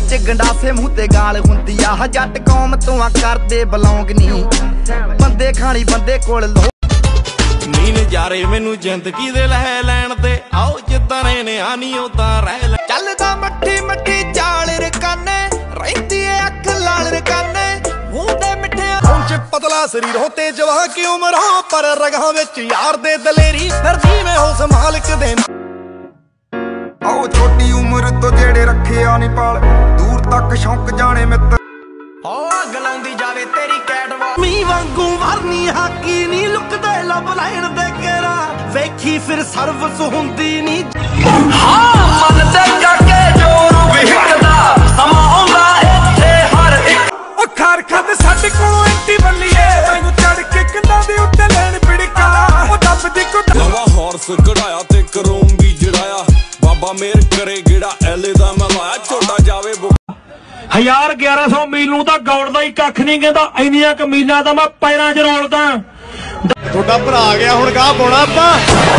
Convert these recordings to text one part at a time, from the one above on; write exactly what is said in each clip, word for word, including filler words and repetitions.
विच गंडासे मूंह ते गाल हुंदी आ जट कौम तो आ करदे बिलोंग नी बंदे खानी बंदे कोल लो नी नजारे मैनू जिंदगी दे लह लैण ते आओ जिद्दां ने आनी उदां रह ले चलदा मट्ठी मट्ठी चाल रकाने रहिंदी ए अख लाल रकाने मूंह ते मिठे च पतला शरीर हो ते जवां की उम्र हो पर रगां विच यार दे दलेरी फिरदी में हो समालिक दे आओ छोटी उम्र तो जेड़े रखे आ नी पाल दूर तक शौक जाने मित्र ओ अग लाउंदी जावे तेरी कैटवा मी वांगू वरनी हाकी नी लुकदे लब लाइन दे केरा वेखी फिर सर्वस हुंदी नी हां मन ते जाके जोर विहकदा समा आउंदा इत्थे हर एक ओ खार खद साडे कोलों एंटी बल्लीए मैनू चढ़ के कंधां दे उत्ते लैण पिड़का ओ दब दी को नवा हॉर्स कढ़ाया ते करोम भी जड़ाया बाबा मेर करे गेड़ा एले दा मैं लाया छोटा जावे हजार ग्यारह सौ मील नूं तां गौड़दा ही कख नहीं कहंदा इन्नियां क मीलां तां मैं पैरां च रोलदा थोड़ा भरा आ गया हुण गाह पाउणा आपां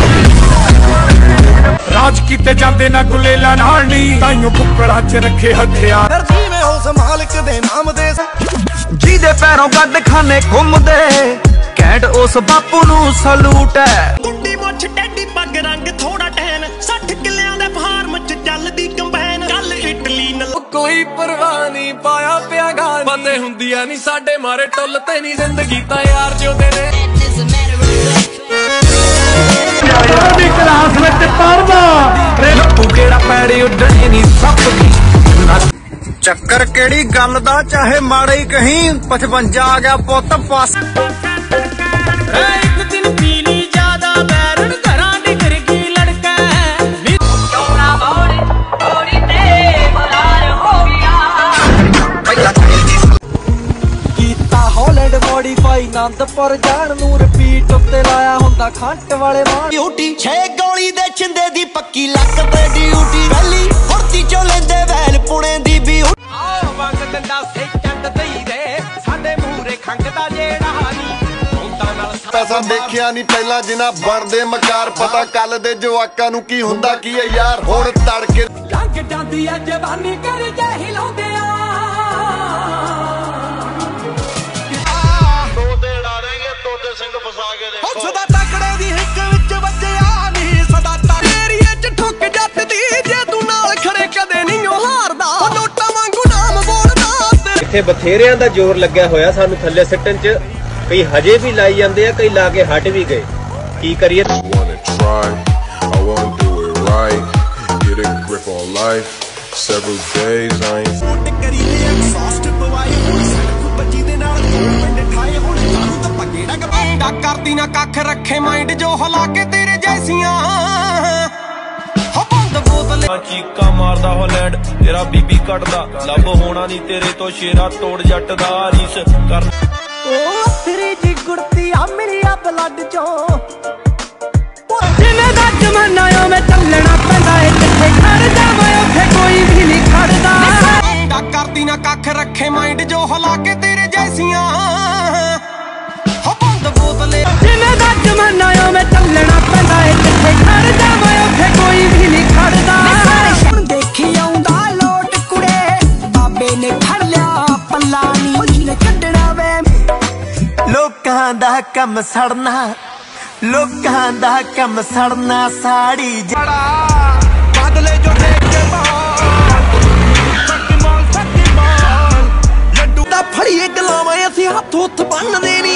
राज कीते जांदे ना गुलेला नाल नी ताइयों कुकड़ा च रखे हथियार फिरदी में हो समालिक दे नाम दे जिहदे पैरों गड्ड खाने घुमदे कैंट उस बापू नूं सलूट है कुंडी मुੱਛ टैडी पग रंग थोड़ा टैन साठ किलियां दे फार्म च चलदी कंबाइन कल इटली न कोई परवाह नहीं पाया पिया गान पते हुंदियां नहीं साडे मारे टुल ते नहीं जिंदगी तां यार जोदे ने दी क्लास विच पढ़दा रे तू केड़ा पैड़ी उड्डणी नहीं सप चक्कर केड़ी गल दा चाहे माड़ा ही कहीं पचवंजा आ गया पुत पास एक दिन पीली ज्यादा बैरन घरां डिगर की लड़का चौड़ा बौड़ी बौड़ी ते मलार हो गया कीता हॉलैंड मॉडिफाई नंदपुर जान नूं रिपीट उत्ते लाया हुंदा खंट वाले मां ड्यूटी छे गोली दे छिंदे दी पक्की लक ते ड्यूटी रैली फुर्ती चो लेंदे वैल पुणे दी भी आओ वंग डंडा से चंड दई दे साडे मूरे खंगदा जेड़ा नी पैसा देखिया नहीं पहला जिन्ना बनदे मकार पता कल दे जवाकां नूं की हुंदा की है यार हुण तड़के लंघ जांदी है जवानी कर जे हिलाउंदे आ दो ते डारेंगे तोते सिंह फसा के देखो हो सदा तकड़े दी हिक विच वजया नहीं सदा तेरीए च ठुक जट दी जे तू नाल खड़े कदे नहीं ओ हारदा ओ नोटा वांगू नाम बोलदा इत्थे बथेरिਆਂ ਦਾ ਜ਼ੋਰ ਲੱਗਿਆ ਹੋਇਆ ਸਾਨੂੰ ਥੱਲੇ ਸਿੱਟਣ ਚ कई हजे भी लाई जाते हैं कई ला के हट भी गए की करिए करती ना कख रखे माइंड जो हला के तेरे जैसियां चीका मारदा हॉलैंड तेरा बीबी कटदा लब होना नहीं तेरे तो शेरा तोड़ जट दा रीस कर तेरी जी गुड़ती आ मेरी आ ब्लड चो जिन्हें दा जमाना ओ मैं चलना पैंदा है जिथे खड़ जावे उथे कोई भी नहीं खड़दा करदी ना कख रखे माइंड जो हला के तेरे जैसियां हो बंद बोतले जिन्हें दा जमाना ओ मैं चलना पैंदा है जिथे खड़ जावे उथे कोई भी नहीं खड़दा देखी आउंदा लोट कुड़े बाबे ने फड़ लिया पल्ला नी जिने कड्डना वे लोकां दा कम सड़ना लोकां दा कम सड़ना साड़ी जड़ा बादले जो देख के बाल सकी माल सकी माल लड्डू दा फड़िए गलावां असीं हत्थ हुत्थ बन देनी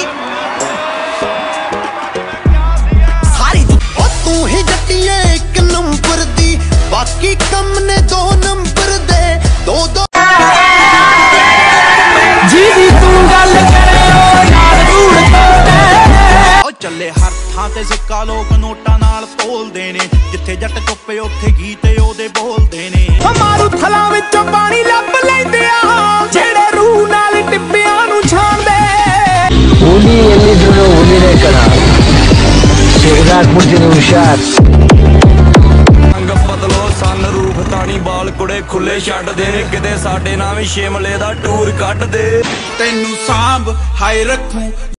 सारी ओ तू ही जट्टिए एक नंबर दी बाकी कम ने दो नंबर दे दो दो जी दी तू गल करे ਚੱਲੇ ਹਰ ਥਾਂ ਤੇ ਸਿੱਕਾ ਲੋਕ ਨੋਟਾਂ ਨਾਲ ਤੋਲਦੇ ਨੇ ਜਿੱਥੇ ਜੱਟ ਚੁੱਪੇ ਉੱਥੇ ਗੀਤ ਉਹਦੇ ਬੋਲਦੇ ਨੇ ਮਾਰੂ ਥਲਾਂ ਵਿੱਚੋਂ ਪਾਣੀ ਲੱਭ ਲੈਂਦੇ ਆ ਜਿਹੜੇ ਰੂਹ ਨਾਲ ਟਿੱਬਿਆਂ ਨੂੰ ਛਾਂਦੇ ಹುಲಿ ಎಲ್ಲಿದ್ರು ಹುಲಿನೇ ಕಣ ಸಿಗದಾಕ್ಬಿಡ್ತೀನಿ ಹುಷಾರ್ ਅੰਗ ਬਦਲੋ ਸਨ ਰੂਪ ਤਾਣੀ ਬਾਲ ਕੁੜੇ ਖੁੱਲੇ ਛੱਡਦੇ ਨੇ ਕਿਤੇ ਸਾਡੇ ਨਾਲ ਵੀ ਸ਼ਿਮਲੇ ਦਾ ਟੂਰ ਕੱਢਦੇ ਤੈਨੂੰ ਸਾਂਭ ਹਾਏ ਰੱਖੂ